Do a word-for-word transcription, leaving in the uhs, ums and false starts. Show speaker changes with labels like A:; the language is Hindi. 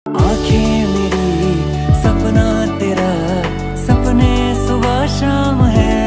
A: आंखें मेरी सपना तेरा, सपने सुबह शाम है।